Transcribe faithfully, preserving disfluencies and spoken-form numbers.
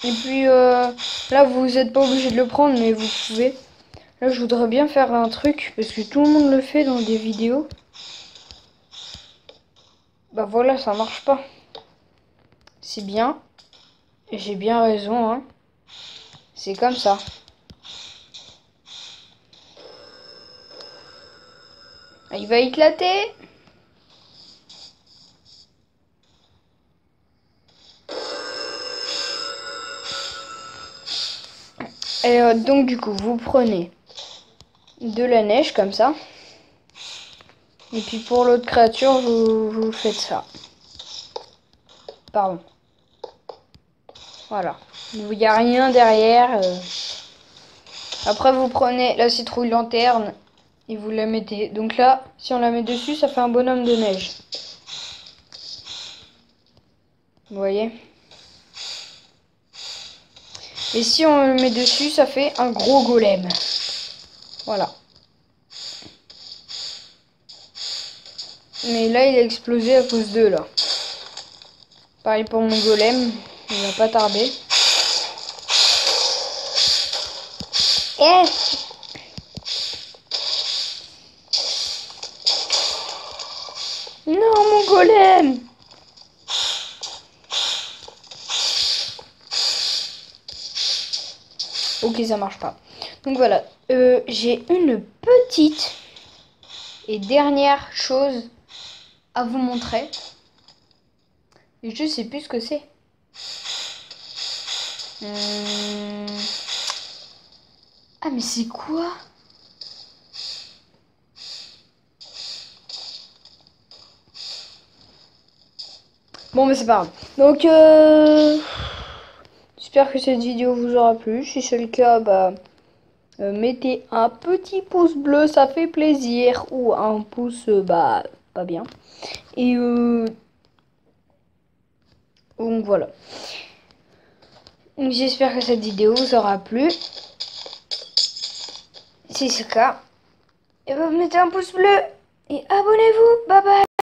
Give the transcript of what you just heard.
Et puis euh, là, vous n'êtes pas obligé de le prendre, mais vous pouvez. Là, je voudrais bien faire un truc, parce que tout le monde le fait dans des vidéos. Bah voilà, ça marche pas. C'est bien. J'ai bien raison, hein. C'est comme ça. Il va éclater. Et euh, donc du coup, vous prenez de la neige comme ça. Et puis pour l'autre créature, vous, vous faites ça. Pardon. Voilà. Il n'y a rien derrière. Euh. Après, vous prenez la citrouille lanterne et vous la mettez. Donc là, si on la met dessus, ça fait un bonhomme de neige. Vous voyez? Et si on le met dessus, ça fait un gros golem. Voilà. Mais là, il a explosé à cause d'eux, là. Pareil pour mon golem. Il va pas tarder. Eh! Non, mon golem! Ok, ça marche pas. Donc voilà. Euh, j'ai une petite et dernière chose à vous montrer. Et je sais plus ce que c'est. Hum... Ah, mais c'est quoi? Bon, mais c'est pas grave. Donc, euh... j'espère que cette vidéo vous aura plu. Si c'est le cas, bah, euh, mettez un petit pouce bleu, ça fait plaisir. Ou un pouce, euh, bah, pas bien. Et euh... donc voilà. J'espère que cette vidéo vous aura plu. Si c'est le cas, et bah, mettez un pouce bleu. Et abonnez-vous. Bye bye.